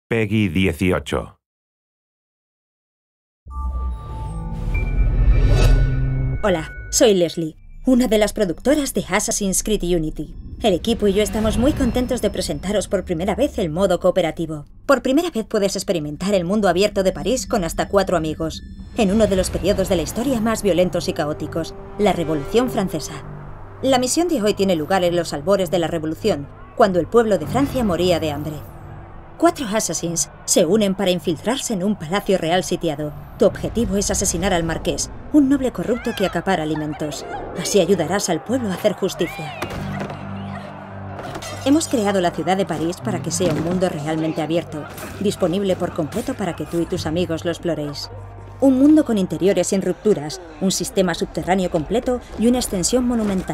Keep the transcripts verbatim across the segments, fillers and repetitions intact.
Peggy dieciocho. Hola, soy Leslie, una de las productoras de Assassin's Creed Unity. El equipo y yo estamos muy contentos de presentaros por primera vez el modo cooperativo. Por primera vez puedes experimentar el mundo abierto de París con hasta cuatro amigos, en uno de los periodos de la historia más violentos y caóticos, la Revolución Francesa. La misión de hoy tiene lugar en los albores de la Revolución, cuando el pueblo de Francia moría de hambre. Cuatro assassins se unen para infiltrarse en un palacio real sitiado. Tu objetivo es asesinar al marqués, un noble corrupto que acapara alimentos. Así ayudarás al pueblo a hacer justicia. Hemos creado la ciudad de París para que sea un mundo realmente abierto, disponible por completo para que tú y tus amigos lo exploréis. Un mundo con interiores sin rupturas, un sistema subterráneo completo y una extensión monumental.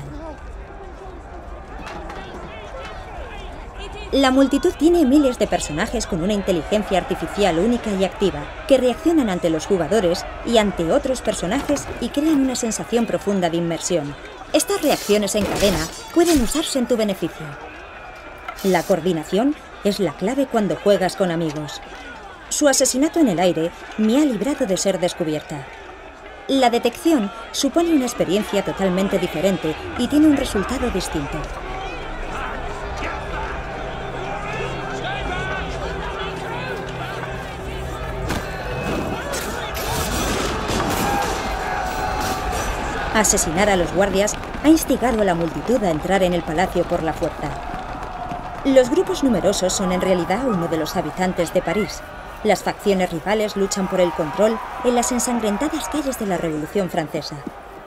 La multitud tiene miles de personajes con una inteligencia artificial única y activa, que reaccionan ante los jugadores y ante otros personajes y crean una sensación profunda de inmersión. Estas reacciones en cadena pueden usarse en tu beneficio. La coordinación es la clave cuando juegas con amigos. Su asesinato en el aire me ha librado de ser descubierta. La detección supone una experiencia totalmente diferente y tiene un resultado distinto. Asesinar a los guardias ha instigado a la multitud a entrar en el palacio por la fuerza. Los grupos numerosos son en realidad uno de los habitantes de París. Las facciones rivales luchan por el control en las ensangrentadas calles de la Revolución Francesa.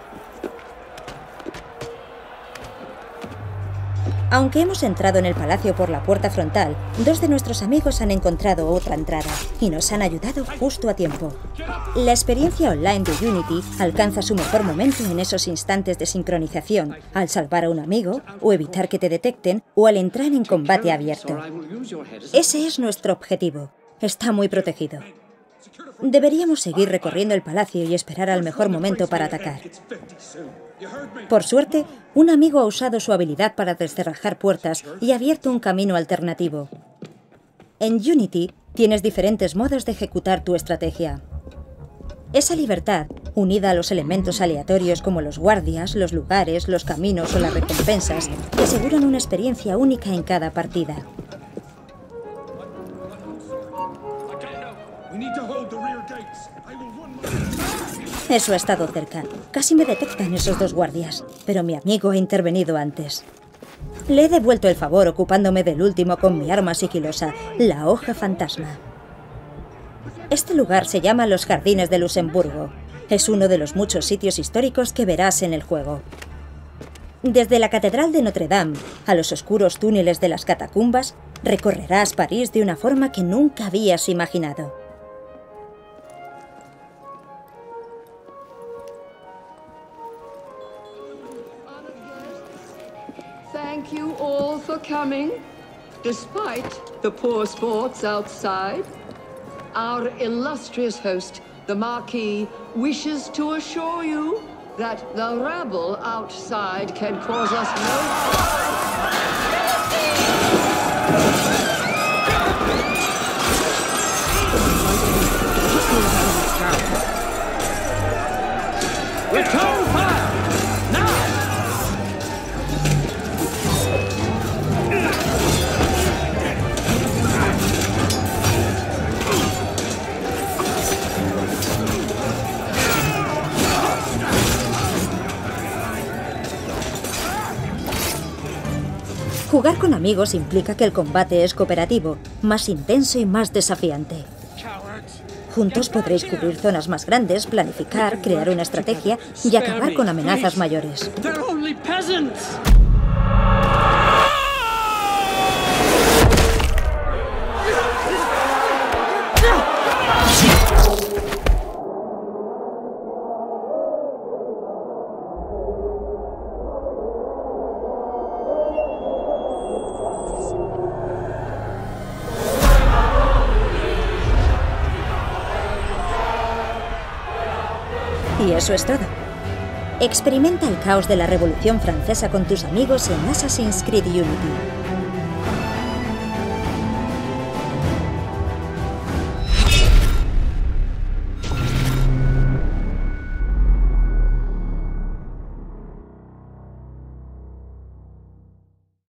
Aunque hemos entrado en el palacio por la puerta frontal, dos de nuestros amigos han encontrado otra entrada y nos han ayudado justo a tiempo. La experiencia online de Unity alcanza su mejor momento en esos instantes de sincronización, al salvar a un amigo, o evitar que te detecten, o al entrar en combate abierto. Ese es nuestro objetivo. Está muy protegido. Deberíamos seguir recorriendo el palacio y esperar al mejor momento para atacar. Por suerte, un amigo ha usado su habilidad para descerrajar puertas y ha abierto un camino alternativo. En Unity tienes diferentes modos de ejecutar tu estrategia. Esa libertad, unida a los elementos aleatorios como los guardias, los lugares, los caminos o las recompensas, te aseguran una experiencia única en cada partida. Eso ha estado cerca. Casi me detectan esos dos guardias, pero mi amigo ha intervenido antes. Le he devuelto el favor ocupándome del último con mi arma sigilosa, la hoja fantasma. Este lugar se llama Los Jardines de Luxemburgo. Es uno de los muchos sitios históricos que verás en el juego. Desde la Catedral de Notre Dame a los oscuros túneles de las catacumbas, recorrerás París de una forma que nunca habías imaginado. Thank you all for coming. Despite the poor sports outside, our illustrious host, the Marquis, wishes to assure you that the rabble outside can cause us no harm. Return fire! Now! Jugar con amigos implica que el combate es cooperativo, más intenso y más desafiante. Juntos podréis cubrir zonas más grandes, planificar, crear una estrategia y acabar con amenazas mayores. Y eso es todo. Experimenta el caos de la Revolución Francesa con tus amigos en Assassin's Creed Unity.